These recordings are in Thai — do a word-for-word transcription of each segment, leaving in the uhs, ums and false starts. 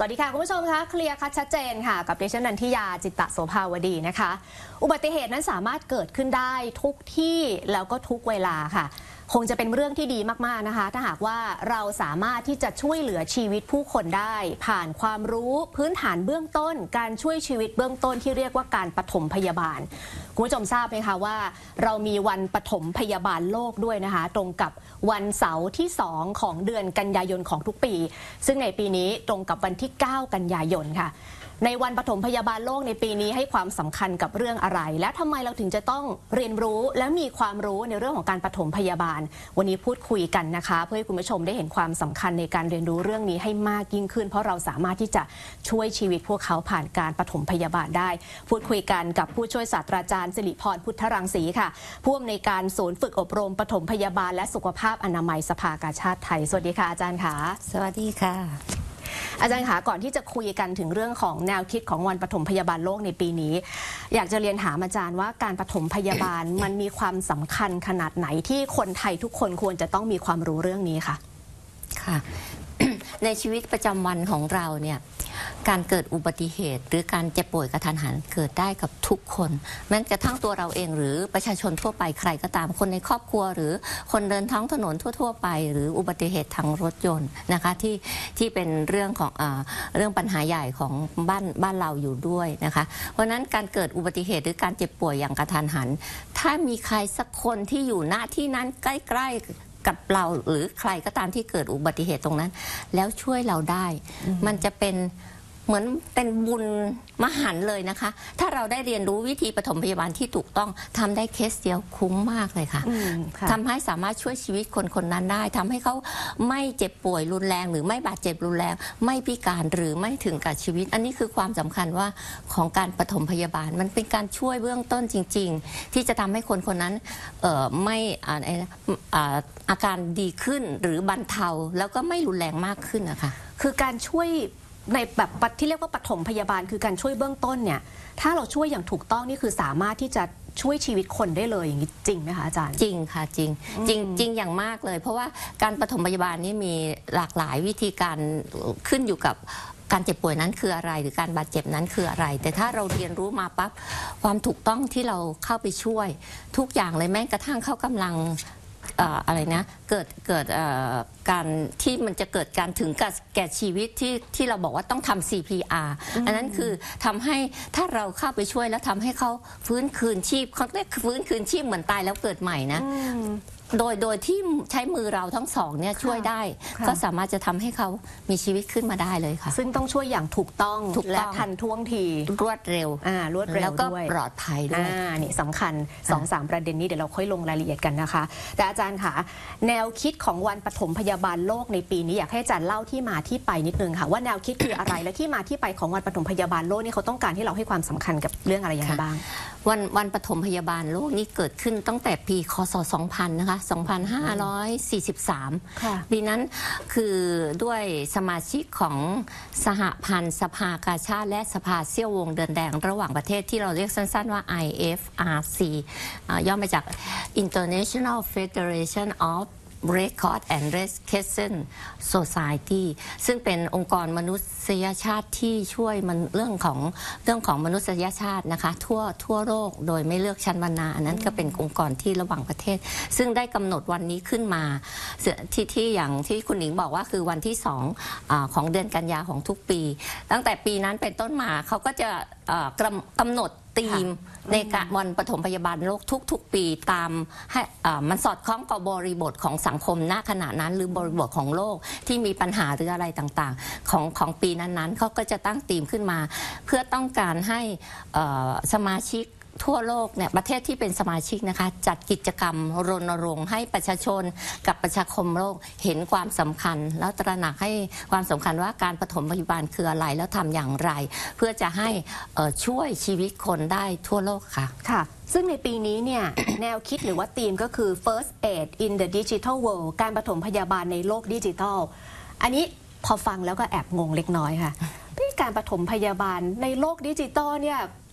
วัสดีค่ะคุณผู้ชมคะเคลียร์คัดชัดเจนค่ะกับดิฉันนันทิยาจิตตโสภาวดีนะคะอุบัติเหตุนั้นสามารถเกิดขึ้นได้ทุกที่แล้วก็ทุกเวลาค่ะคงจะเป็นเรื่องที่ดีมากๆนะคะถ้าหากว่าเราสามารถที่จะช่วยเหลือชีวิตผู้คนได้ผ่านความรู้พื้นฐานเบื้องต้นการช่วยชีวิตเบื้องต้นที่เรียกว่าการปฐมพยาบาลคุณผู้ชมทราบไหมคะว่าเรามีวันปฐมพยาบาลโลกด้วยนะคะตรงกับวันเสาร์ที่สองของเดือนกันยายนของทุกปีซึ่งในปีนี้ตรงกับวันที่เก้ากันยายนค่ะในวันปฐมพยาบาลโลกในปีนี้ให้ความสำคัญกับเรื่องอะไรและทำไมเราถึงจะต้องเรียนรู้และมีความรู้ในเรื่องของการปฐมพยาบาลวันนี้พูดคุยกันนะคะเพื่อให้คุณผู้ชมได้เห็นความสำคัญในการเรียนรู้เรื่องนี้ให้มากยิ่งขึ้นเพราะเราสามารถที่จะช่วยชีวิตพวกเขาผ่านการปฐมพยาบาลได้พูดคุยกันกับผู้ช่วยศาสตราจารย์สิริพรพุทธรังสีค่ะผู้อำนวยการศูนย์ฝึกอบรมปฐมพยาบาลและสุขภาพอนามัยสภากาชาดไทยสวัสดีค่ะอาจารย์ค่ะสวัสดีค่ะอาจารย์คะก่อนที่จะคุยกันถึงเรื่องของแนวคิดของวันปฐมพยาบาลโลกในปีนี้อยากจะเรียนถามอาจารย์ว่าการปฐมพยาบาล มันมีความสำคัญขนาดไหนที่คนไทยทุกคนควรจะต้องมีความรู้เรื่องนี้คะค่ะ ในชีวิตประจำวันของเราเนี่ยการเกิดอุบัติเหตุหรือการเจ็บป่วยกระทันหันเกิดได้กับทุกคนแม้กระทั่งตัวเราเองหรือประชาชนทั่วไปใครก็ตามคนในครอบครัวหรือคนเดินท้องถนนทั่วๆไปหรืออุบัติเหตุทางรถยนต์นะคะที่ที่เป็นเรื่องของอ่าเรื่องปัญหาใหญ่ของบ้านบ้านเราอยู่ด้วยนะคะเพราะฉะนั้นการเกิดอุบัติเหตุหรือการเจ็บป่วยอย่างกระทันหันถ้ามีใครสักคนที่อยู่ณที่นั้นใกล้ๆกับเราหรือใครก็ตามที่เกิดอุบัติเหตุตรงนั้นแล้วช่วยเราได้มันจะเป็นเหมือนเป็นบุญมหันต์เลยนะคะถ้าเราได้เรียนรู้วิธีปฐมพยาบาลที่ถูกต้องทำได้เคสเดียวคุ้มมากเลยค่ะทำให้สามารถช่วยชีวิตคนคนนั้นได้ทำให้เขาไม่เจ็บป่วยรุนแรงหรือไม่บาดเจ็บรุนแรงไม่พิการหรือไม่ถึงกับชีวิตอันนี้คือความสำคัญว่าของการปฐมพยาบาลมันเป็นการช่วยเบื้องต้นจริงๆที่จะทำให้คนคนนั้นเอ่อไม่อาการดีขึ้นหรือบรรเทาแล้วก็ไม่รุนแรงมากขึ้นนะคะคือการช่วยในแบบที่เรียกว่าปฐมพยาบาลคือการช่วยเบื้องต้นเนี่ยถ้าเราช่วยอย่างถูกต้องนี่คือสามารถที่จะช่วยชีวิตคนได้เลยอย่างนี้จริงไหมคะอาจารย์จริงค่ะจริงจริงจริงอย่างมากเลยเพราะว่าการปฐมพยาบาลนี่มีหลากหลายวิธีการขึ้นอยู่กับการเจ็บป่วยนั้นคืออะไรหรือการบาดเจ็บนั้นคืออะไรแต่ถ้าเราเรียนรู้มาปั๊บความถูกต้องที่เราเข้าไปช่วยทุกอย่างเลยแม้กระทั่งเข้ากำลังอะไรนะเกิดเกิดการที่มันจะเกิดการถึงกับแก่ชีวิตที่ที่เราบอกว่าต้องทำ ซี พี อาร์ อันนั้นคือทำให้ถ้าเราเข้าไปช่วยแล้วทำให้เขาฟื้นคืนชีพเขาเรียกฟื้นคืนชีพเหมือนตายแล้วเกิดใหม่นะโดยโดยที่ใช้มือเราทั้งสองเนี่ยช่วยได้ก็สามารถจะทำให้เขามีชีวิตขึ้นมาได้เลยค่ะซึ่งต้องช่วยอย่างถูกต้องและทันท่วงทีรวดเร็วอ่ารวดเร็วแล้วก็ปลอดภัยด้วยอ่านี่สำคัญ สองสาม ประเด็นนี้เดี๋ยวเราค่อยลงรายละเอียดกันนะคะแต่อาจารย์ค่ะแนวคิดของวันปฐมพยาบาลโลกในปีนี้อยากให้อาจารย์เล่าที่มาที่ไปนิดนึงค่ะว่าแนวคิดคืออะไรและที่มาที่ไปของวันปฐมพยาบาลโลกนี่เขาต้องการให้เราให้ความสำคัญกับเรื่องอะไรอย่างไรบ้างวันวันปฐมพยาบาลโลกนี้เกิดขึ้นตั้งแต่ปีคศสองพันนะคะสองพันห้าร้อยสี่สิบสามปีนั้นคือด้วยสมาชิกของสหพันธ์สภากาชาดและสภาเซี่ยววงเดินแดงระหว่างประเทศที่เราเรียกสั้นๆว่า ไอ เอฟ อาร์ ซี ย่อมาจาก International Federation of Record and Rescue Society ซึ่งเป็นองค์กรมนุษยชาติที่ช่วยมันเรื่องของเรื่องของมนุษยชาตินะคะทั่วทั่วโลกโดยไม่เลือกชั้นวรรณะอันนั้นก็เป็นองค์กรที่ระหว่างประเทศซึ่งได้กำหนดวันนี้ขึ้นมาที่ที่อย่างที่คุณหญิงบอกว่าคือวันที่สองของเดือนกันยาของทุกปีตั้งแต่ปีนั้นเป็นต้นมาเขาก็จะกำหนดธีมในการวันปฐมพยาบาลโลกทุกๆปีตามให้มันสอดคล้องกับบริบทของสังคมณขณะนั้นหรือบริบทของโลกที่มีปัญหาหรืออะไรต่างๆของของปีนั้นๆเขาก็จะตั้งธีมขึ้นมาเพื่อต้องการให้สมาชิกทั่วโลกเนี่ยประเทศที่เป็นสมาชิกนะคะจัดกิจกรรมรณรงค์ให้ประชาชนกับประชาคมโลกเห็นความสำคัญแล้วตระหนักให้ความสำคัญว่าการปฐมพยาบาลคืออะไรแล้วทำอย่างไรเพื่อจะให้ช่วยชีวิตคนได้ทั่วโลกค่ะค่ะซึ่งในปีนี้เนี่ย แนวคิดหรือว่าธีมก็คือ first aid in the digital world การปฐมพยาบาลในโลกดิจิทัลอันนี้พอฟังแล้วก็แอบงงเล็กน้อยค่ะการปฐมพยาบาลในโลกดิจิทัลเนี่ย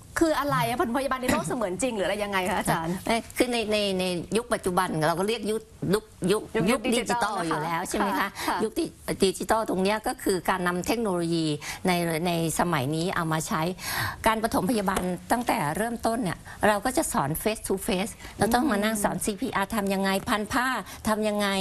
คืออะไรอะปฐมพยาบาลในโลกเสมือนจริงหรืออะไรยังไงคะอาจารย์คือในในในยุคปัจจุบันเราก็เรียกยุคยุคยุคยุคดิจิตอลอยู่แล้วใช่ไหมคะยุคดิจิตอลตรงนี้ก็คือการนำเทคโนโลยีในในสมัยนี้เอามาใช้การปฐมพยาบาลตั้งแต่เริ่มต้นเนี่ยเราก็จะสอน face to face เราต้องมานั่งสอน ซี พี อาร์ ทำยังไงพันผ้าทำยังไง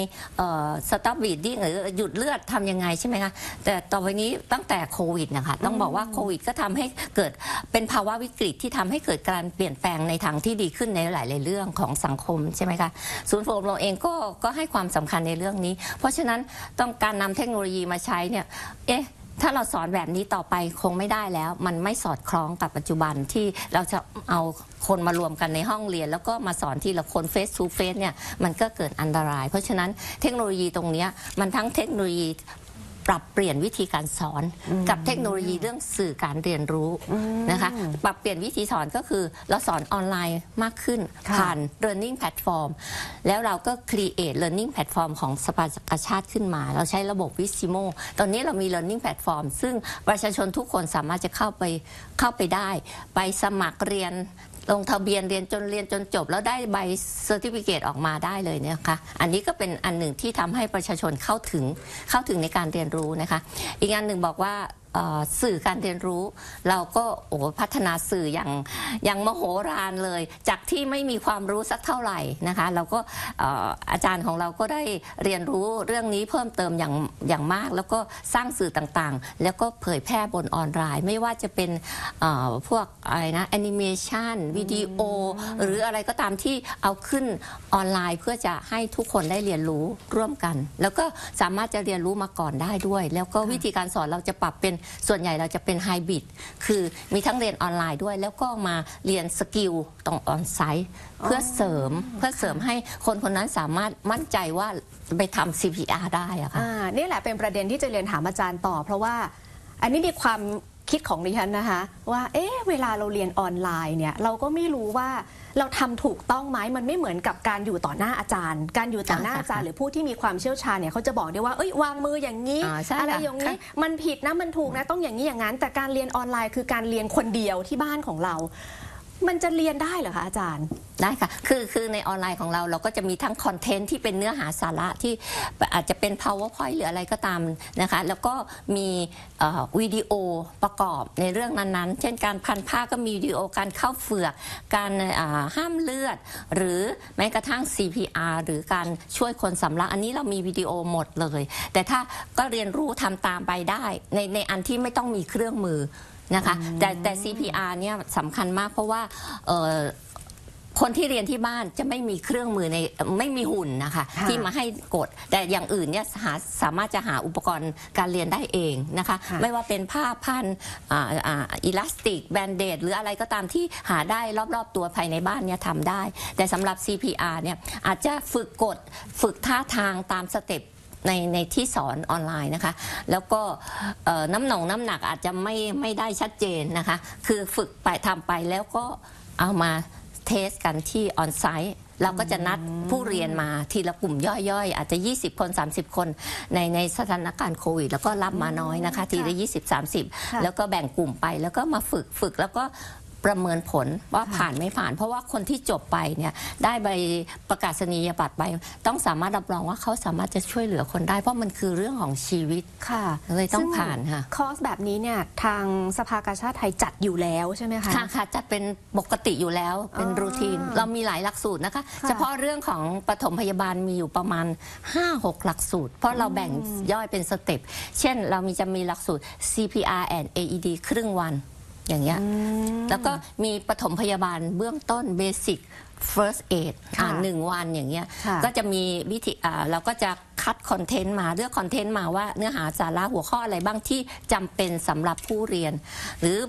stop bleeding หรือหยุดเลือดทำยังไงใช่ไหมคะแต่ต่อไปนี้ตั้งแต่โควิดนะคะต้องบอกว่าโควิดก็ทำให้เกิดเป็นภาวะวิกฤตที่ทำให้เกิดการเปลี่ยนแปลงในทางที่ดีขึ้นในหลายๆเรื่องของสังคมใช่ไหมคะศูนย์ฝึกอบรมเองก็ก็ให้ความสำคัญในเรื่องนี้เพราะฉะนั้นต้องการนำเทคโนโลยีมาใช้เนี่ยเอ๊ะถ้าเราสอนแบบนี้ต่อไปคงไม่ได้แล้วมันไม่สอดคล้องกับปัจจุบันที่เราจะเอาคนมารวมกันในห้องเรียนแล้วก็มาสอนทีละคน face to face เนี่ยมันก็เกิดอันตรายเพราะฉะนั้นเทคโนโลยีตรงนี้มันทั้งเทคโนโลยีปรับเปลี่ยนวิธีการสอนกับเทคโนโลยีเรื่องสื่อการเรียนรู้นะคะปรับเปลี่ยนวิธีสอนก็คือเราสอนออนไลน์มากขึ้นผ่าน learning platform แล้วเราก็ create learning platform ของสภากาชาติขึ้นมาเราใช้ระบบ Visimo ตอนนี้เรามี learning platform ซึ่งประชาชนทุกคนสามารถจะเข้าไปเข้าไปได้ไปสมัครเรียนลงทะเบียนเรียนจนเรียนจนจบแล้วได้ใบเซอร์ติฟิเคตออกมาได้เลยเนี่ยค่ะอันนี้ก็เป็นอันหนึ่งที่ทำให้ประชาชนเข้าถึงเข้าถึงในการเรียนรู้นะคะอีกอันหนึ่งบอกว่าสื่อการเรียนรู้เราก็โอ้พัฒนาสื่ออย่างอย่างมโหฬารเลยจากที่ไม่มีความรู้สักเท่าไหร่นะคะเราก็อาจารย์ของเราก็ได้เรียนรู้เรื่องนี้เพิ่มเติมอย่างอย่างมากแล้วก็สร้างสื่อต่างๆแล้วก็เผยแพร่บนออนไลน์ไม่ว่าจะเป็นพวกอะไรนะแอนิเมชันวิดีโอหรืออะไรก็ตามที่เอาขึ้นออนไลน์เพื่อจะให้ทุกคนได้เรียนรู้ร่วมกันแล้วก็สามารถจะเรียนรู้มาก่อนได้ด้วยแล้วก็วิธีการสอนเราจะปรับเป็นส่วนใหญ่เราจะเป็นไฮบริดคือมีทั้งเรียนออนไลน์ด้วยแล้วก็มาเรียนสกิลตรงออนไซต์เพื่อเสริมเพื่อเสริมให้คนคนนั้นสามารถมั่นใจว่าไปทำ ซี พี อาร์ ได้อะค่ะนี่แหละเป็นประเด็นที่จะเรียนถามอาจารย์ต่อเพราะว่าอันนี้มีความคิดของดิฉันนะคะว่าเอ๊ะเวลาเราเรียนออนไลน์เนี่ยเราก็ไม่รู้ว่าเราทำถูกต้องไหมมันไม่เหมือนกับการอยู่ต่อหน้าอาจารย์การอยู่ต่อหน้าอาจารย์หรือผู้ที่มีความเชี่ยวชาญเนี่ยเขาจะบอกได้ว่าเอ้ยวางมืออย่างนี้อะไรอย่างนี้มันผิดนะมันถูกนะต้องอย่างนี้อย่างนั้นแต่การเรียนออนไลน์คือการเรียนคนเดียวที่บ้านของเรามันจะเรียนได้เหรอคะอาจารย์ได้ค่ะคือคือในออนไลน์ของเราเราก็จะมีทั้งคอนเทนต์ที่เป็นเนื้อหาสาระที่อาจจะเป็น powerpoint หรืออะไรก็ตามนะคะแล้วก็มีวิดีโอประกอบในเรื่องนั้นๆเช่นการพันผ้าก็มีวิดีโอการเข้าเฝือกการห้ามเลือดหรือแม้กระทั่ง ซี พี อาร์ หรือการช่วยคนสำลักอันนี้เรามีวิดีโอหมดเลยแต่ถ้าก็เรียนรู้ทำตามไปได้ในในอันที่ไม่ต้องมีเครื่องมือนะคะแต่แต่ ซี พี อาร์ เนี่ยสำคัญมากเพราะว่าคนที่เรียนที่บ้านจะไม่มีเครื่องมือในไม่มีหุ่นนะคะที่มาให้กดแต่อย่างอื่นเนี่ยหาสามารถจะหาอุปกรณ์การเรียนได้เองนะคะไม่ว่าเป็นผ้าพันอิลาสติกแบนเดดหรืออะไรก็ตามที่หาได้รอบๆตัวภายในบ้านเนี่ยทำได้แต่สำหรับ ซี พี อาร์ เนี่ยอาจจะฝึกกดฝึกท่าทางตามสเต็ปในในที่สอนออนไลน์นะคะแล้วก็น้ำหนองน้ำหนักอาจจะไม่ไม่ได้ชัดเจนนะคะคือฝึกไปทำไปแล้วก็เอามาเทสกันที่ออนไซต์เราก็จะนัดผู้เรียนมาทีละกลุ่มย่อยๆอาจจะยี่สิบคนสามสิบคนในในสถานการณ์โควิดแล้วก็รับมาน้อยนะคะทีละยี่สิบ สามสิบแล้วก็แบ่งกลุ่มไปแล้วก็มาฝึกฝึกแล้วก็ประเมินผลว่าผ่านไม่ผ่านเพราะว่าคนที่จบไปเนี่ยได้ใบประกาศนียบัตรไปต้องสามารถรับรองว่าเขาสามารถจะช่วยเหลือคนได้เพราะมันคือเรื่องของชีวิตค่ะเลยต้องผ่านค่ะคอร์สแบบนี้เนี่ยทางสภากาชาดไทยจัดอยู่แล้วใช่ไหมคะค่ะค่ะจัดเป็นปกติอยู่แล้วเป็นรูทีนเรามีหลายหลักสูตรนะคะเฉพาะเรื่องของปฐมพยาบาลมีอยู่ประมาณ ห้าหก หลักสูตรเพราะเราแบ่งย่อยเป็นสเต็ปเช่นเรามีจะมีหลักสูตร ซี พี อาร์ and เอ อี ดี ครึ่งวันอย่างเงี้ยแล้วก็มีปฐมพยาบาลเบื้องต้น Basic First Aid อ่าหนึ่งวันอย่างเงี้ยก็จะมีวิธีอ่าเราก็จะคัดคอนเทนต์มาเลือกคอนเทนต์มาว่าเนื้อหาสาระหัวข้ออะไรบ้างที่จำเป็นสำหรับผู้เรียนหรือ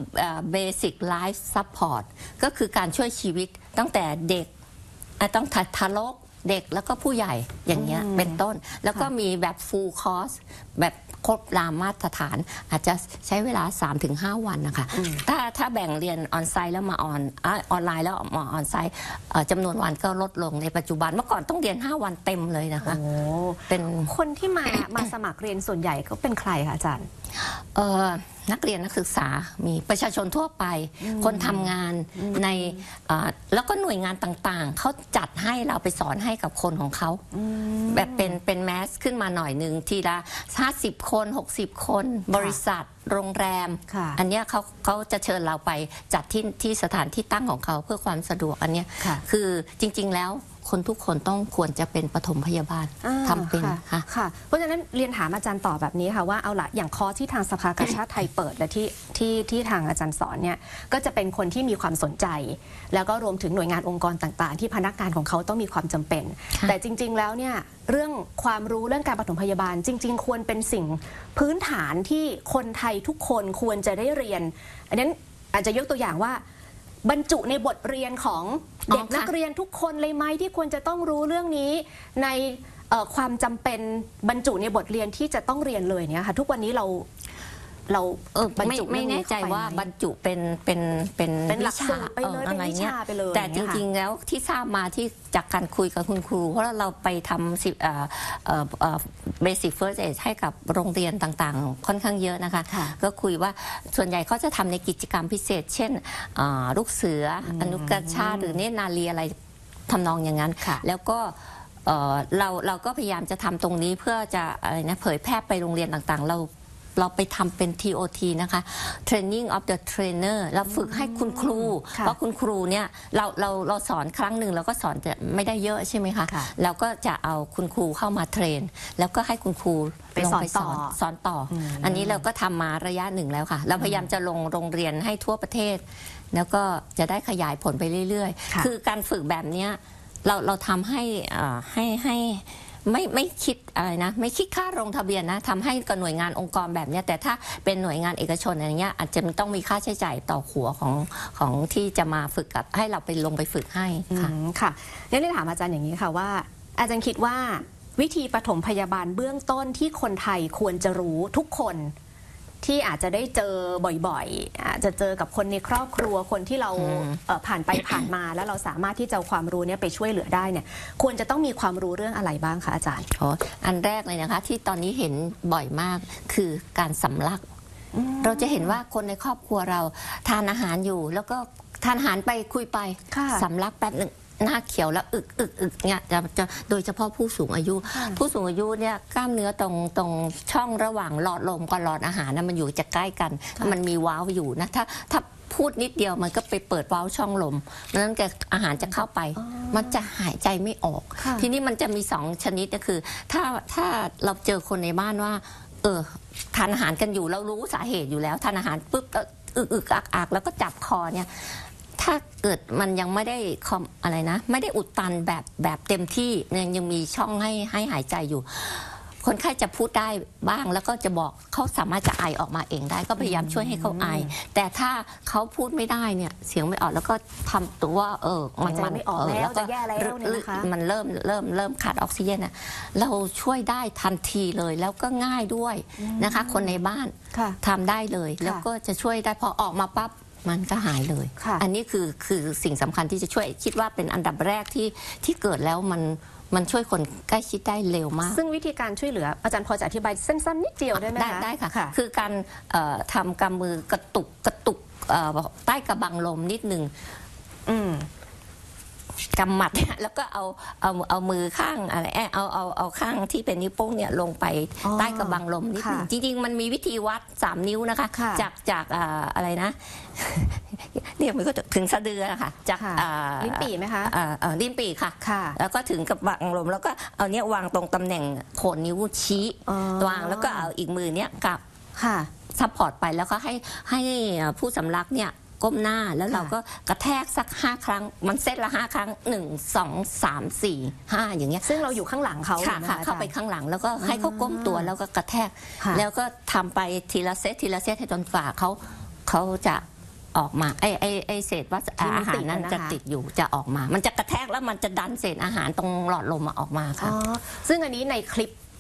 Basic Life Support ก็คือการช่วยชีวิตตั้งแต่เด็กต้องทารกเด็กแล้วก็ผู้ใหญ่อย่างเงี้ยเป็นต้นแล้วก็มีแบบ Full Course แบบครบตามมาตรฐานอาจจะใช้เวลา สามถึงห้า วันนะคะถ้าถ้าแบ่งเรียนออนไซต์แล้วมาออนออนไลน์แล้วมาออนไซต์จำนวนวันก็ลดลงในปัจจุบันเมื่อก่อนต้องเรียนห้าวันเต็มเลยนะคะเป็นคนที่มามาสมัครเรียนส่วนใหญ่ก็เป็นใครคะอาจารย์นักเรียนนักศึกษามีประชาชนทั่วไปคนทำงานในแล้วก็หน่วยงานต่างๆเขาจัดให้เราไปสอนให้กับคนของเขาแบบเป็นเป็นแมสขึ้นมาหน่อยหนึ่งทีละห้าสิบคนหกสิบคนบริษัทโรงแรมอันนี้เขาเขาจะเชิญเราไปจัดที่ที่สถานที่ตั้งของเขาเพื่อความสะดวกอันนี้คือจริงๆแล้วคนทุกคนต้องควรจะเป็นปฐมพยาบาลทำเป็นค่ะค่ะเพราะฉะนั้นเรียนถามอาจารย์ต่อแบบนี้ค่ะว่าเอาละอย่างคอร์สที่ทางสภากาชาดไทยเปิดและที่ที่ที่ทางอาจารย์สอนเนี่ยก็จะเป็นคนที่มีความสนใจ แล้วก็รวมถึงหน่วยงานองค์กรต่างๆที่พนักงานของเขาต้องมีความจำเป็น แต่จริงๆแล้วเนี่ยเรื่องความรู้เรื่องการปฐมพยาบาลจริงๆควรเป็นสิ่งพื้นฐานที่คนไทยทุกคนควรจะได้เรียนอันนั้นอาจจะยกตัวอย่างว่าบรรจุในบทเรียนของเด็กนักเรียนทุกคนเลยไหมที่ควรจะต้องรู้เรื่องนี้ในความจำเป็นบรรจุในบทเรียนที่จะต้องเรียนเลยเนี่ยค่ะทุกวันนี้เราเราบรรจุไม่แน่ใจว่าบรรจุเป็นเป็นเป็นเป็นหลักสูตรไปเลยเป็นวิชาไปเลยแต่จริงๆแล้วที่ทราบมาที่จากการคุยกับคุณครูเพราะเราไปทำสิบเบสิกเฟิร์สเอดให้กับโรงเรียนต่างๆค่อนข้างเยอะนะคะก็คุยว่าส่วนใหญ่เขาจะทำในกิจกรรมพิเศษเช่นลูกเสืออนุกาชาติหรือเนตรนารีอะไรทำนองอย่างนั้นแล้วก็เราเราก็พยายามจะทำตรงนี้เพื่อจะอะไรนะเผยแพร่ไปโรงเรียนต่างๆเราเราไปทำเป็น ที โอ ที นะคะ Training of the Trainer เราฝึกให้คุณครูเพราะคุณครูเนี่ยเราเราเราสอนครั้งหนึ่งเราก็สอนจะไม่ได้เยอะใช่ไหมคะเราก็จะเอาคุณครูเข้ามาเทรนแล้วก็ให้คุณครูไปสอนต่อสอนต่ออันนี้เราก็ทำมาระยะหนึ่งแล้วค่ะเราพยายามจะลงโรงเรียนให้ทั่วประเทศแล้วก็จะได้ขยายผลไปเรื่อยๆคือการฝึกแบบนี้เราเราทำให้ให้ให้ไม่ไม่คิดอะไรนะไม่คิดค่าลงทะเบียนนะทำให้กับหน่วยงานองค์กรแบบนี้แต่ถ้าเป็นหน่วยงานเอกชนอะไรเงี้ยอาจจะต้องมีค่าใช้จ่ายต่อหัวของของที่จะมาฝึกกับให้เราไปลงไปฝึกให้ค่ะค่ะงั้นได้ถามอาจารย์อย่างนี้ค่ะว่าอาจารย์คิดว่าวิธีปฐมพยาบาลเบื้องต้นที่คนไทยควรจะรู้ทุกคนที่อาจจะได้เจอบ่อยๆอาจจะเจอกับคนในครอบครัวคนที่เราผ่านไปผ่านมาแล้วเราสามารถที่จะเอาความรู้นี้ไปช่วยเหลือได้เนี่ยควรจะต้องมีความรู้เรื่องอะไรบ้างคะอาจารย์อ๋ออันแรกเลยนะคะที่ตอนนี้เห็นบ่อยมากคือการสำลักเราจะเห็นว่าคนในครอบครัวเราทานอาหารอยู่แล้วก็ทานอาหารไปคุยไปสำลักแป๊บหนึ่งหน้าเขียวแล้วอึกอึกอึกเนี่ยจะจะโดยเฉพาะผู้สูงอายุ ผู้สูงอายุเนี่ยกล้ามเนื้อตรงตรงช่องระหว่างหลอดลมกับหลอดอาหารนะมันอยู่จะใกล้กันมันมีวาล์วอยู่นะถ้าถ้าพูดนิดเดียวมันก็ไปเปิดวาล์วช่องลมนั้นแต่อาหารจะเข้าไปมันจะหายใจไม่ออกทีนี้มันจะมีสองชนิดก็คือถ้าถ้าเราเจอคนในบ้านว่าเออทานอาหารกันอยู่เรารู้สาเหตุอยู่แล้วทานอาหารปุ๊บอึกอึกอักอักแล้วก็จับคอเนี่ยถ้าเกิดมันยังไม่ได้คอมอะไรนะไม่ได้อุดตันแบบแบบเต็มที่ยังยังมีช่องให้ให้หายใจอยู่คนไข้จะพูดได้บ้างแล้วก็จะบอกเขาสามารถจะไอออกมาเองได้ก็พยายามช่วยให้เขาไอแต่ถ้าเขาพูดไม่ได้เนี่ยเสียงไม่ออกแล้วก็ทำตัวเออมันมันไม่ออกแล้วจะแย่แล้วเนี่ยนะคะมันเริ่มเริ่มเริ่มขาดออกซิเจนอ่ะเราช่วยได้ทันทีเลยแล้วก็ง่ายด้วยนะคะคนในบ้านทำได้เลยแล้วก็จะช่วยได้พอออกมาปั๊บมันก็หายเลย อันนี้คือคือสิ่งสำคัญที่จะช่วยคิดว่าเป็นอันดับแรกที่ที่เกิดแล้วมันมันช่วยคนใกล้ชิดได้เร็วมากซึ่งวิธีการช่วยเหลืออาจารย์พอจะอธิบายสั้นๆนิดเดียวได้ไหมคะได้ค่ะคือการทำกำมือกระตุกกระตุกใต้กระบังลมนิดนึงกำหมัดแล้วก็เอาเอาเอามือข้างอะไรเอาเอาเอาข้างที่เป็นนิ้วโป้งเนี่ยลงไปใต้กระบังลมนิดนึงจริงๆมันมีวิธีวัดสามนิ้วนะคะจากจากอะไรนะเรียกมันก็ถึงสะดือนะคะจากลิ้นปี่ไหมคะลิ้นปี่ค่ะแล้วก็ถึงกระบังลมแล้วก็เอาเนี้ยวางตรงตำแหน่งโคนนิ้วชี้วางแล้วก็เอาอีกมือเนี้ยกับซัพพอร์ตไปแล้วก็ให้ให้ผู้สำลักเนี่ยก้มหน้าแล้วเราก็กระแทกสักห้าครั้งมันเซตละห้าครั้งหนึ่งสองสามสี่ห้าอย่างเงี้ยซึ่งเราอยู่ข้างหลังเขาค่ะเข้าไปข้างหลังแล้วก็ให้เขาก้มตัวแล้วก็กระแทกแล้วก็ทำไปทีละเซตทีละเซตให้จนกว่าเขาเขาจะออกมาไอ้ไอ้ไอ้เศษว่าอาหารนั้นจะติดอยู่จะออกมามันจะกระแทกแล้วมันจะดันเศษอาหารตรงหลอดลมมาออกมาค่ะซึ่งอันนี้ในคลิป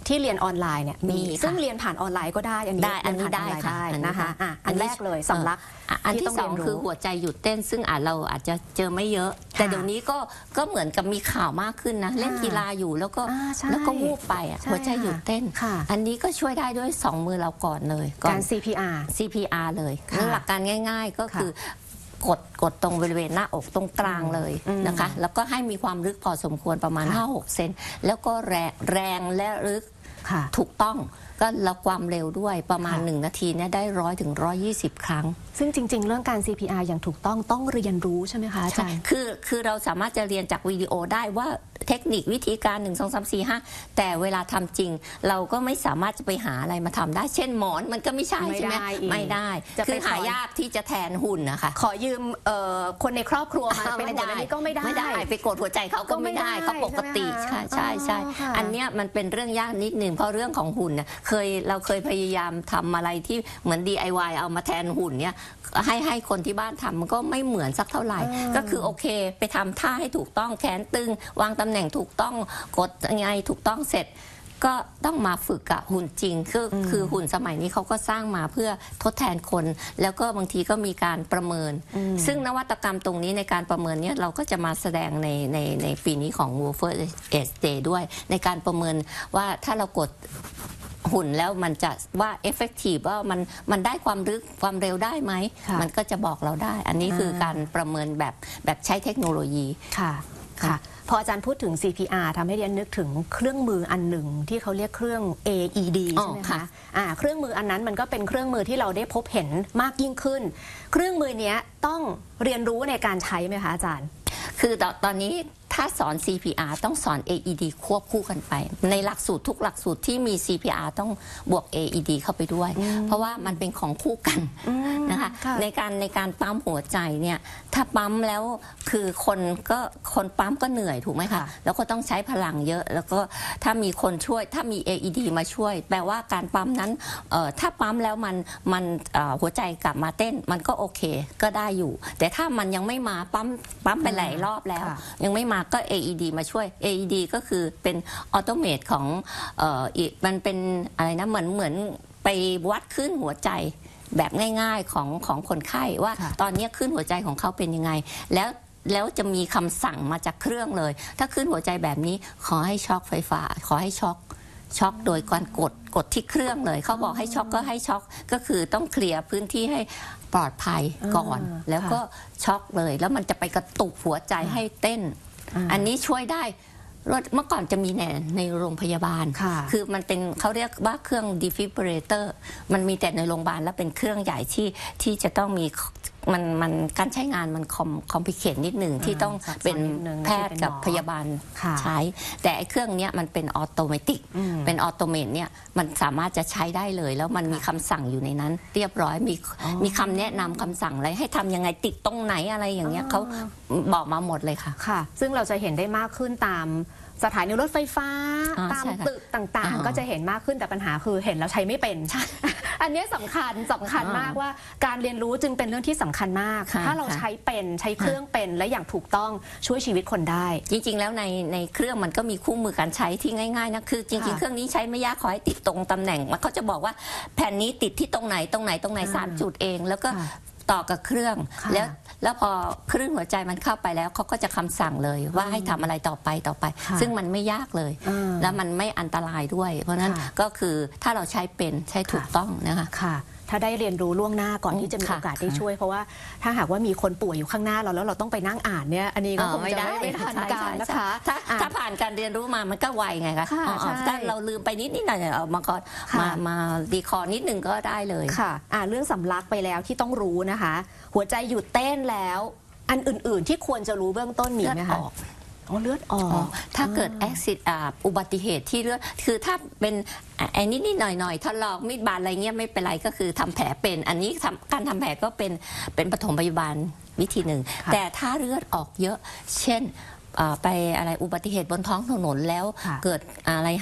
ที่เรียนออนไลน์เนี่ยมีมีค่ะซึ่งเรียนผ่านออนไลน์ก็ได้อันนี้ได้อันนี้เรียผ่าได้ออลน์ค่ะได้อันนี้นะคะได้อ่ะอันแรกเลยสำลักอ่ะอันที่ที่ต้องสองเรียนรู้คือหัวใจหยุดเต้นซึ่งอาจเราอาจจะเจอไม่เยอะ แต่เดี๋ยวนี้ก็ก็เหมือนกับมีข่าวมากขึ้นนะ เล่นกีฬาอยู่แล้วก็อ่าใช่แล้วก็วูบไปอ่ะใช่หัวใจหยุดเต้นค่ะอันนี้ก็ช่วยได้ด้วยสองมือเราก่อนเลยก่อนการ ซี พี อาร์ซี พี อาร์ เลยค่ะแล้วหลักการง่าย ๆ ก็คือกดกดตรงบริเวณหน้าอกตรงกลางเลยอืมนะคะ แล้วก็ให้มีความลึกพอสมควรประมาณค่ะห้าหก เซนแล้วก็แรงแรงและลึกค่ะถูกต้องก็แล้วความเร็วด้วยประมาณค่ะหนึ่งนาทีเนี่ยได้ร้อยถึงร้อยยี่สิบครั้งซึ่งจริง ๆ เรื่องการ ซี พี อาร์ อย่างถูกต้องต้องเรียนรู้ใช่ไหมคะอาจารย์คือคือเราสามารถจะเรียนจากวิดีโอได้ว่าเทคนิควิธีการหนึ่ง สอง สาม สี่ ห้าแต่เวลาทำจริง เราก็ไม่สามารถจะไปหาอะไรมาทำได้ เช่นหมอนมันก็ไม่ใช่ไม่ใช่ไหมได้อีกไม่ได้จะไปคือหาสอนยากที่จะแทนหุ่นนะคะขอยืมเอ่อคนในครอบครัวมาเป็นหัวอันนี้ก็ไม่ได้ไม่ได้ไปกดหัวใจเขาก็ไม่ได้ก็ไม่ได้เขาปกติใช่ใช่ไหมคะใช่ใช่อ๋อค่ะอันเนี้ยมันเป็นเรื่องยากนิดหนึ่งเพราะเรื่องของหุ่นน่ะเคยเราเคยพยายามทำอะไรที่เหมือน ดี ไอ วาย เอามาแทนหุ่นเนี่ยให้ให้คนที่บ้านทำมันก็ไม่เหมือนสักเท่าไหร่ ก็คือโอเคไปทำท่าให้ถูกต้องแขนตึง วางตำแหน่งถูกต้องกดยังไงถูกต้องเสร็จ ก็ต้องมาฝึกกับหุ่นจริงคืออคือหุ่นสมัยนี้เขาก็สร้างมาเพื่อทดแทนคน แล้วก็บางทีก็มีการประเมิน ซึ่งนวัตกรรมตรงนี้ในการประเมินเนี้ยเราก็จะมาแสดงในในในปีนี้ของ World First Day ด้วย ในการประเมินว่าถ้าเรากดหุ่นแล้วมันจะว่า effective ว่ามันมันได้ความลึกความเร็วได้ไหมค่ะมันก็จะบอกเราได้ อันนี้คือการประเมินแบบแบบใช้เทคโนโลยีค่ะค่ะพออาจารย์พูดถึง ซี พี อาร์ ทำให้เรียนนึกถึงเครื่องมืออันหนึ่งที่เขาเรียกเครื่อง เอ อี ดีอ๋อใช่ไหมค่ะคะอ่าเครื่องมืออันนั้นมันก็เป็นเครื่องมือที่เราได้พบเห็นมากยิ่งขึ้น เครื่องมือเนี้ยต้องเรียนรู้ในการใช้ไหมคะอาจารย์คือตอนตอนนี้ถ้าสอน ซี พี อาร์ ต้องสอน เอ อี ดี ควบคู่กันไป ในหลักสูตรทุกหลักสูตรที่มี ซี พี อาร์ ต้องบวก เอ อี ดี เข้าไปด้วย เพราะว่ามันเป็นของคู่กันนะคะค่ะในการในการปั๊มหัวใจเนี่ยถ้าปั๊มแล้วคือคนก็คนปั๊มก็เหนื่อยถูกไหมคะค่ะแล้วก็ต้องใช้พลังเยอะ แล้วก็ถ้ามีคนช่วยถ้ามี เอ อี ดี มาช่วย แปลว่าการปั๊มนั้นเอ่อถ้าปั๊มแล้วมันมันเอ่อหัวใจกลับมาเต้นมันก็โอเคก็ได้อยู่ แต่ถ้ามันยังไม่มาปั๊มปั๊มไปหลายรอบแล้วค่ะยังไม่มาก็ เอ อี ดี มาช่วย เอ อี ดี ก็คือเป็นออโตเมตของเอ่ออีกมันเป็นอะไรนะเหมือนเหมือนไปวัดขึ้นหัวใจแบบง่ายๆของของคนไข้ว่าค่ะตอนนี้ขึ้นหัวใจของเขาเป็นยังไง แล้วแล้วจะมีคำสั่งมาจากเครื่องเลย ถ้าขึ้นหัวใจแบบนี้ขอให้ช็อกไฟฟ้า ขอให้ช็อกช็อกโดยการกดกดที่เครื่องเลย เขาบอกให้ช็อกก็ให้ช็อกก็คือต้องเคลียร์พื้นที่ให้ปลอดภัยก่อนอ่าแล้วก็ช็อกเลย แล้วมันจะไปกระตุกหัวใจให้เต้นอ่าอันนี้ช่วยได้รถเมื่อก่อนจะมีในในโรงพยาบาลค่ะคือมันเป็นเขาเรียกว่าเครื่อง defibrillator มันมีแต่ในโรงพยาบาลแล้วเป็นเครื่องใหญ่ที่ที่จะต้องมีมันมันการใช้งานมันคอมคอมพิเคทนิดหนึ่งที่ต้องซับซ้อนเป็นนิดนึงแพทย์กับที่เป็นหมอพยาบาลค่ะใช้ แต่ไอ้เครื่องเนี้ยมันเป็นออโตเมติกอืมเป็นออโตเมตเนี่ยมันสามารถจะใช้ได้เลย แล้วมันมีคำสั่งอยู่ในนั้น เรียบร้อยมีอ๋อมีคำแนะนำคำสั่งอะไรให้ทำยังไงติดตรงไหนอะไรอย่างเงี้ยเขาบอกมาหมดเลยค่ะค่ะ ซึ่งเราจะเห็นได้มากขึ้นตามสถานีรถไฟฟ้าอ่าตามใช่ค่ะตึกต่างอ่าๆ ก็จะเห็นมากขึ้นแต่ปัญหาคือเห็นแล้วใช้ไม่เป็น อันเนี้ยสำคัญสำคัญอ่ามมากว่าการเรียนรู้จึงเป็นเรื่องที่สำคัญมากค่ะถ้าเราค่ะใช้เป็นใช้เครื่องเป็นและอย่างถูกต้องช่วยชีวิตคนได้จริงๆ แล้วในในเครื่องมันก็มีคู่มือการใช้ที่ง่ายๆนะคือจริงค่ะๆ เครื่องนี้ใช้ไม่ยากขอให้ติดตรงตำแหน่งมันเขาจะบอกว่าแผ่นนี้ติดที่ตรงไหนตรงไหนตรงไหนอ่าสามจุดเอง แล้วก็ค่ะต่อกับเครื่องค่ะแล้วแล้วพอคลื่นหัวใจมันเข้าไปแล้วเขาก็จะคำสั่งเลยว่าให้ทำอะไรต่อไปต่อไปค่ะซึ่งมันไม่ยากเลยอ่าแล้วมันไม่อันตรายด้วย เพราะฉะนั้นค่ะก็คือถ้าเราใช้เป็นใช้ถูกต้องนะคะค่ะ ถ้าได้เรียนรู้ล่วงหน้าก่อนอืมที่จะมีค่ะโอกาสได้ค่ะช่วย เพราะว่าถ้าหากว่ามีคนป่วยอยู่ข้างหน้าเราแล้วเราต้องไปนั่งอ่านเนี่ยอันนี้ก็เออคงจะไม่ได้ไม่ทันใช่การใช่นะคะถ้าอ่ะถ้าผ่านการเรียนรู้มามันก็ไวไงคะค่ะอ๋ออ๋อใช่ถ้าเราลืมไปนิดนิดหน่อยๆเอามาก่อนค่ะมามาดีคอนิดนึงก็ได้เลยค่ะอ่าเรื่องสำลักไปแล้วที่ต้องรู้นะคะ หัวใจหยุดเต้นแล้ว อันอื่น ๆ ที่ควรจะรู้เบื้องต้นมีเลือดไหมอคะอกอ๋อเลือดออกถ้าเกิดแอคซิดอุบัติเหตุที่เลือดคือถ้าเป็นไอ้นิดนิดๆหน่อยหน่อยๆทดลองมีดบาดอะไรเงี้ยไม่เป็นไรก็คือทำแผลเป็น อันนี้ทำการทำแผลก็เป็นเป็นปฐมพยาบาลวิธีหนึ่งค่ะแต่ถ้าเลือดออกเยอะ เช่นเอ่อไปอะไรอุบัติเหตุบนท้องถนนแล้วค่ะเกิดอะไรหัก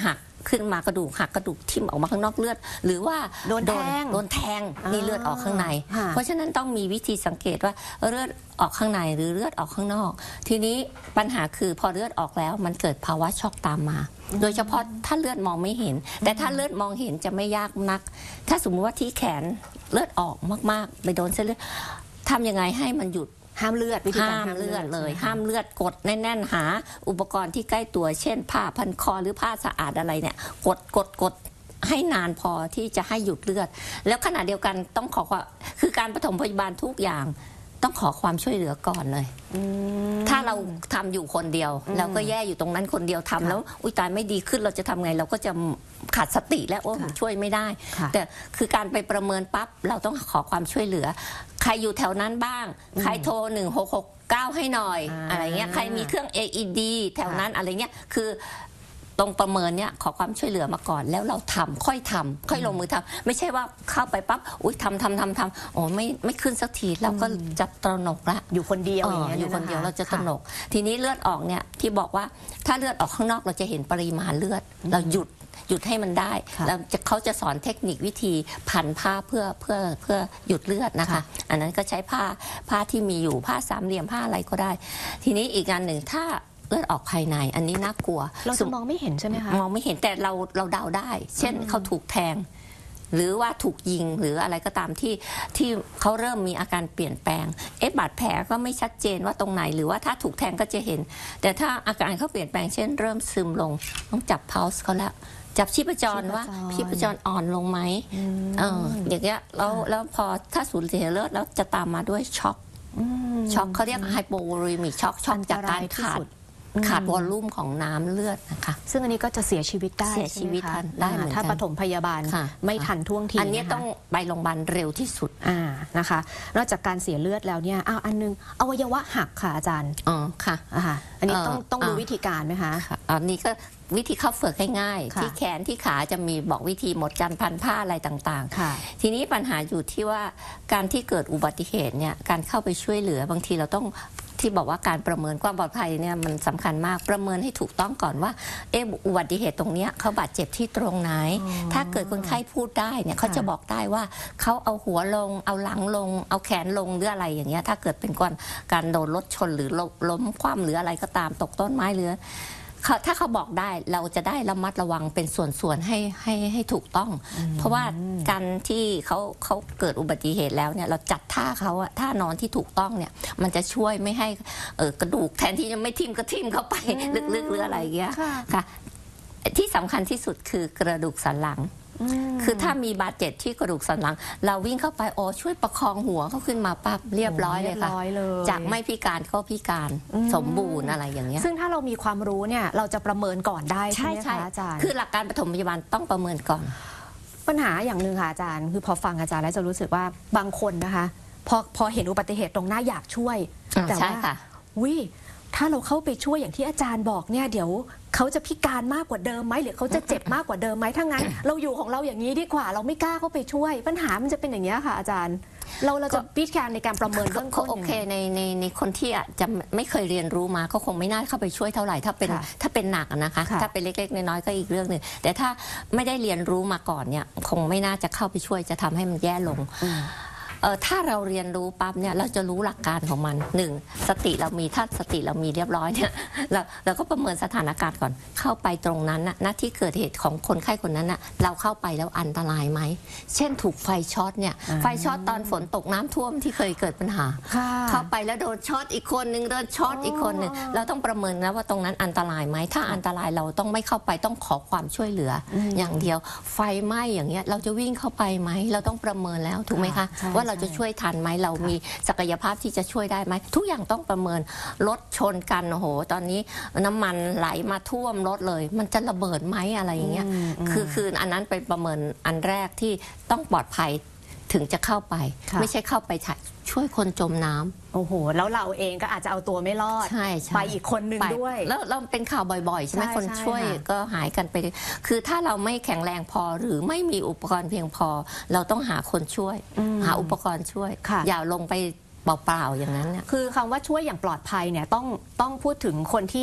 ขึ้นมากระดูกหักกระดูกทิ่มออกมาข้างนอกเลือด หรือว่าโดนแทงโดนแทงนี่เลือดออกข้างในเพราะฉะนั้นต้องมีวิธีสังเกตว่าเลือดออกข้างในหรือเลือดออกข้างนอก ทีนี้ปัญหาคือพอเลือดออกแล้วมันเกิดภาวะช็อกตามมา โดยเฉพาะถ้าเลือดมองไม่เห็น แต่ถ้าเลือดมองเห็นจะไม่ยากนัก ถ้าสมมติว่าที่แขนเลือดออกมากๆไปโดนเส้นเลือดทำยังไงให้มันหยุดห้ามเลือดวิธีการห้ามเลือดเลยห้ามเลือดกดแน่นๆหาอุปกรณ์ที่ใกล้ตัวเช่นผ้าพันคอหรือผ้าสะอาดอะไรเนี่ยกดกดกดให้นานพอที่จะให้หยุดเลือดแล้วขณะเดียวกันต้องขอความคือการปฐมพยาบาลทุกอย่างต้องขอความช่วยเหลือก่อนเลยถ้าเราทำอยู่คนเดียวเราก็แย่อยู่ตรงนั้นคนเดียวทำแล้วอุ้ยตายไม่ดีขึ้นเราจะทำไงเราก็จะขาดสติแล้วโอ้ช่วยไม่ได้แต่คือการไปประเมินปั๊บเราต้องขอความช่วยเหลือใครอยู่แถวนั้นบ้างใครโทรหนึ่งหกหกเก้าให้หน่อยอะไรเงี้ยใครมีเครื่อง เอ อี ดี แถวนั้นอะไรเงี้ยคือตรงประเมินเนี่ยขอความช่วยเหลือมาก่อนแล้วเราทำค่อยทำค่อยลงมือทำไม่ใช่ว่าเข้าไปปั๊บอุ้ยทำทำทำทำโอ้ไม่ไม่ขึ้นสักทีเราก็จะตระหนกละอยู่คนเดียวอย่างเงี้ยอยู่คนเดียวเราจะตระหนกทีนี้เลือดออกเนี่ยที่บอกว่าถ้าเลือดออกข้างนอกเราจะเห็นปริมาณเลือดเราหยุดหยุดให้มันได้แล้วเขาจะสอนเทคนิควิธีพันผ้าเพื่อเพื่อเพื่อหยุดเลือดนะคะอันนั้นก็ใช้ผ้าผ้าที่มีอยู่ผ้าสามเหลี่ยมผ้าอะไรก็ได้ทีนี้อีกงานหนึ่งถ้าเลือดออกภายในอันนี้น่ากลัวเราจะมองไม่เห็นใช่ไหมคะมองไม่เห็นแต่เราเราเดาได้เช่นเขาถูกแทงหรือว่าถูกยิงหรืออะไรก็ตามที่ที่เขาเริ่มมีอาการเปลี่ยนแปลงเอ๊ะบาดแผลก็ไม่ชัดเจนว่าตรงไหนหรือว่าถ้าถูกแทงก็จะเห็นแต่ถ้าอาการเขาเปลี่ยนแปลงเช่นเริ่มซึมลงต้องจับเพาส์เขาแล้วจับชีพจรว่าชีพจรอ่อนลงไหมเอออย่างเงี้ยแล้วแล้วพอถ้าสูญเสียเลือดแล้วจะตามมาด้วยช็อกช็อกเขาเรียกไฮโปโวลูมิกช็อกช็อกจากการขาดขาดวอลลุ่มของน้ำเลือดนะคะซึ่งอันนี้ก็จะเสียชีวิตได้เสียชีวิตได้เหมือนกันถ้าปฐมพยาบาลไม่ทันท่วงทีอันนี้ต้องไปโรงพยาบาลเร็วที่สุดอ่านะคะนอกจากการเสียเลือดแล้วเนี่ยอ้าวอันนึงอวัยวะหักค่ะอาจารย์อ๋อค่ะอ่าอันนี้ต้องต้องรู้วิธีการไหมคะอันนี้ก็วิธีเข้าเฝือกง่ายๆที่แขนที่ขาจะมีบอกวิธีหมดการพันผ้าอะไรต่างๆทีนี้ปัญหาอยู่ที่ว่าการที่เกิดอุบัติเหตุเนี่ยการเข้าไปช่วยเหลือบางทีเราต้องที่บอกว่าการประเมินความปลอดภัยเนี่ยมันสำคัญมากประเมินให้ถูกต้องก่อนว่าเอออุบัติเหตุตรงนี้เขาบาดเจ็บที่ตรงไหนถ้าเกิดคนไข้พูดได้เนี่ยเขาจะบอกได้ว่าเขาเอาหัวลงเอาหลังลงเอาแขนลงหรืออะไรอย่างเงี้ยถ้าเกิดเป็นการการโดนรถชนหรือล้มคว่ำหรืออะไรก็ตามตกต้นไม้หรือถ้าเขาบอกได้เราจะได้ระมัดระวังเป็นส่วนๆให้ให้ให้ถูกต้องเพราะว่าการที่เขาเขาเกิดอุบัติเหตุแล้วเนี่ยเราจัดท่าเขาอะท่านอนที่ถูกต้องเนี่ยมันจะช่วยไม่ให้เออกระดูกแทนที่จะไม่ทิ่มก็ทิ่มเข้าไปลึกๆหรืออะไรอย่างเงี้ยค่ะที่สำคัญที่สุดคือกระดูกสันหลังคือถ้ามีบาดเจ็บที่กระดูกสันหลังเราวิ่งเข้าไปโอ้ช่วยประคองหัวเขาขึ้นมาปั๊บเรียบร้อยเลยค่ะจากไม่พิการก็พิการสมบูรณ์อะไรอย่างเงี้ยซึ่งถ้าเรามีความรู้เนี่ยเราจะประเมินก่อนได้ใช่ไหมคะอาจารย์คือหลักการปฐมพยาบาลต้องประเมินก่อนปัญหาอย่างหนึ่งค่ะอาจารย์คือพอฟังอาจารย์แล้วจะรู้สึกว่าบางคนนะคะพอพอเห็นอุบัติเหตุตรงหน้าอยากช่วยแต่ว่าวิถ้าเราเข้าไปช่วยอย่างที่อาจารย์บอกเนี่ยเดี๋ยวเขาจะพิการมากกว่าเดิมไหมหรือเขาจะเจ็บมากกว่าเดิมไหมถ้างั้นเราอยู่ของเราอย่างนี้ดีกว่าเราไม่กล้าเข้าไปช่วยปัญหามันจะเป็นอย่างนี้ค่ะอาจารย์เราเราจะพิจารณาในการประเมินเบื้องต้นโอเคในในในคนที่จะไม่เคยเรียนรู้มาก็คงไม่น่าเข้าไปช่วยเท่าไหร่ถ้าเป็นถ้าเป็นหนักนะคะถ้าเป็นเล็กๆน้อยๆก็อีกเรื่องหนึ่งแต่ถ้าไม่ได้เรียนรู้มาก่อนเนี่ยคงไม่น่าจะเข้าไปช่วยจะทำให้มันแย่ลงเออถ้าเราเรียนรู้ปั๊บเนี่ยเราจะรู้หลักการของมันหนึ่งสติเรามีถ้าสติเรามีเรียบร้อยเนี่ยเราเราก็ประเมินสถานการณ์ก่อนเข้าไปตรงนั้นนะณที่เกิดเหตุของคนไข้คนนั้นน่ะเราเข้าไปแล้วอันตรายไหมเช่นถูกไฟช็อตเนี่ยไฟช็อตตอนฝนตกน้ำท่วมที่เคยเกิดปัญหาเข้าไปแล้วโดนช็อตอีกคนนึงโดนช็อตอีกคนนึงเราต้องประเมินนะว่าตรงนั้นอันตรายไหมถ้าอันตรายเราต้องไม่เข้าไปต้องขอความช่วยเหลืออย่างเดียวไฟไหม้อย่างเงี้ยเราจะวิ่งเข้าไปไหมเราต้องประเมินแล้วถูกไหมคะว่าเราจะช่วยทันไหมเรามีศักยภาพที่จะช่วยได้ไหมทุกอย่างต้องประเมินรถชนกันโอ้โหตอนนี้น้ำมันไหลมาท่วมรถเลยมันจะระเบิดไหมอะไรอย่างเงี้ยคือคืออันนั้นเป็นประเมินอันแรกที่ต้องปลอดภัยถึงจะเข้าไปไม่ใช่เข้าไปช่วยคนจมน้ำโอ้โหแล้วเราเองก็อาจจะเอาตัวไม่รอดไปอีกคนนึงด้วยแล้วเราเป็นข่าวบ่อยๆใช่ไหมคนช่วยก็หายกันไปคือถ้าเราไม่แข็งแรงพอหรือไม่มีอุปกรณ์เพียงพอเราต้องหาคนช่วยหาอุปกรณ์ช่วยอย่าลงไปเปล่าๆอย่างนั้นเนี่ยคือคำว่าช่วยอย่างปลอดภัยเนี่ยต้องต้องพูดถึงคนที่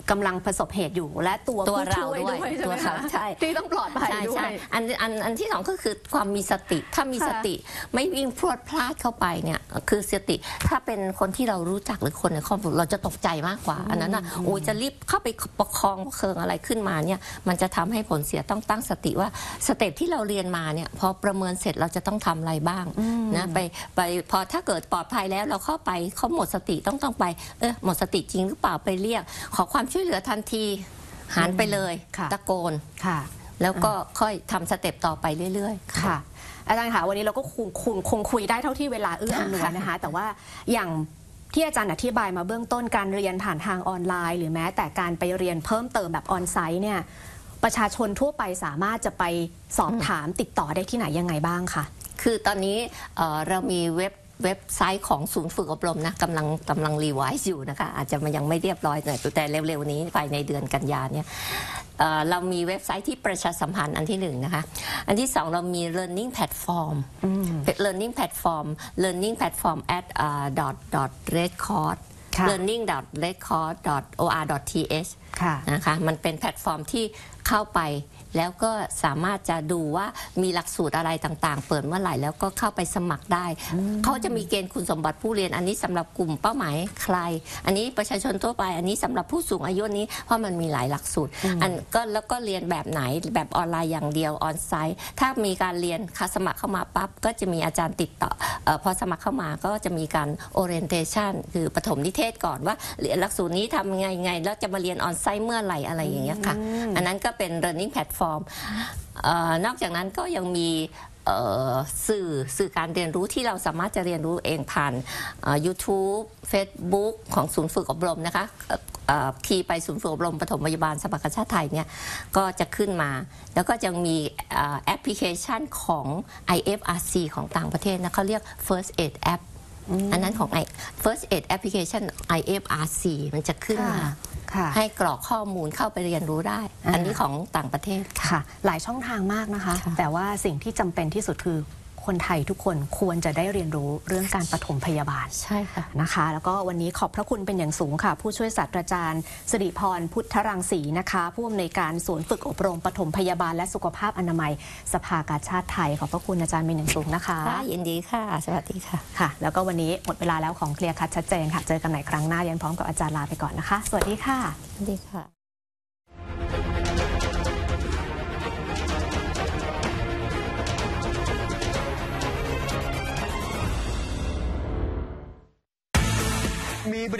กำลังประสบเหตุอยู่และตัวตัวผู้เราช่วยด้วยด้วยใช่ตัไหวมเราคะใช่ที่ต้องปลอดภัยใช่ด้วใช่ยอันอันอันที่สองก็คือความมีสติถ้ามีค่ะสติไม่วิ่งพรวดพลาดเข้าไปเนี่ยคือสติถ้าเป็นคนที่เรารู้จักหรือคนในครอบครัวเราจะตกใจมากกว่า อันนั้นอ่ะโอ้ยจะรีบเข้าไปประคองประเคิงอะไรขึ้นมาเนี่ยมันจะทำให้ผลเสียต้องตั้งสติว่าสเต็ปที่เราเรียนมาเนี่ยพอประเมินเสร็จเราจะต้องทำอะไรบ้างนะไปไปพอถ้าเกิดปลอดภัยแล้วเราเข้าไปเขาหมดสติต้องต้องไปเออหมดสติจริงหรือเปล่าไปเรียกขอความช่วยเหลือทันทีหันไปเลยค่ะตะโกนค่ะแล้วก็ค่อยทำสเต็ปต่อไปเรื่อยๆค่ะอาจารย์คะวันนี้เราก็คงคงคงคุยได้เท่าที่เวลาเอื้ออำนวยนะคะ แต่ว่าอย่างที่อาจารย์อธิบายมาเบื้องต้นการเรียนผ่านทางออนไลน์ หรือแม้แต่การไปเรียนเพิ่มเติมแบบออนไซต์เนี่ยประชาชนทั่วไปสามารถจะไปสอบถามติดต่อได้ที่ไหนยังไงบ้างคะคือตอนนี้เอ่อเรามีเว็บเว็บไซต์ของศูนย์ฝึกอบรมนะกำลังกำลังรีไวซ์อยู่นะคะอาจจะมันยังไม่เรียบร้อยหน่อยแต่เร็วๆนี้ภายในเดือนกันยาเนี่ยเอ่อเรามีเว็บไซต์ที่ประชาสัมพันธ์อันที่หนึ่งนะคะอันที่สองเรามี learning platform learning platform learning platform at uh, dot dot redcord ค่ะ learning dot redcord dot or dot th ค่ะนะคะมันเป็นแพลตฟอร์มที่เข้าไปแล้วก็สามารถจะดูว่ามีหลักสูตรอะไรต่างๆ เปิดเมื่อไหร่แล้วก็เข้าไปสมัครได้เขาจะมีเกณฑ์คุณสมบัติผู้เรียนอันนี้สำหรับกลุ่มเป้าหมายใครอันนี้ประชาชนทั่วไปอันนี้สำหรับผู้สูงอายุนี้เพราะมันมีหลายหลักสูตรอันก็แล้วก็เรียนแบบไหนแบบออนไลน์อย่างเดียวออนไซต์ถ้ามีการเรียนสมัครเข้ามาปั๊บก็จะมีอาจารย์ติดต่อเอ่อพอสมัครเข้ามาก็จะมีการ orientation คือปฐมนิเทศก่อนว่าเรียนหลักสูตรนี้ทำไงไงแล้วจะมาเรียนออนไซต์เมื่อไหร่อะไรอย่างเงี้ยค่ะอันนั้นก็เป็น learning platform เอ่อนอกจากนั้นก็ยังมีเอ่อสื่อสื่อการเรียนรู้ที่เราสามารถจะเรียนรู้เองผ่านเอ่อ YouTube Facebook ของศูนย์ฝึกอบรมนะคะเอ่อเอ่อคีย์ไปศูนย์ฝึกอบรมปฐมพยาบาลสภากาชาติไทยเนี่ยก็จะขึ้นมา แล้วก็ยังมีเอ่อแอปพลิเคชันของ ไอ เอฟ อาร์ ซี ของต่างประเทศนะเขาเรียก First Aid App อันนั้นของ First Aid Application ไอ เอฟ อาร์ ซี มันจะขึ้นมาค่ะให้กรอกข้อมูลเข้าไปเรียนรู้ได้ อันนี้ของต่างประเทศค่ะค่ะ หลายช่องทางมากนะคะค่ะแต่ว่าสิ่งที่จำเป็นที่สุดคือคนไทยทุกคนควรจะได้เรียนรู้เรื่องการปฐมพยาบาลใช่ค่ะนะคะ แล้วก็วันนี้ขอบพระคุณเป็นอย่างสูงค่ะ ผู้ช่วยศาสตราจารย์สิริพรพุทธรังสีนะคะ ผู้อำนวยการศูนย์ฝึกอบรมปฐมพยาบาลและสุขภาพอนามัยสภากาชาติไทยขอบพระคุณอาจารย์เป็นอย่างสูงนะคะค่ะยินดีค่ะ สวัสดีค่ะค่ะ แล้วก็วันนี้หมดเวลาแล้วของเคลียร์คัดชัดเจนค่ะเจอกันใหม่ครั้งหน้ายันพร้อมกับอาจารย์ลาไปก่อนนะคะ สวัสดีค่ะสวัสดีค่ะ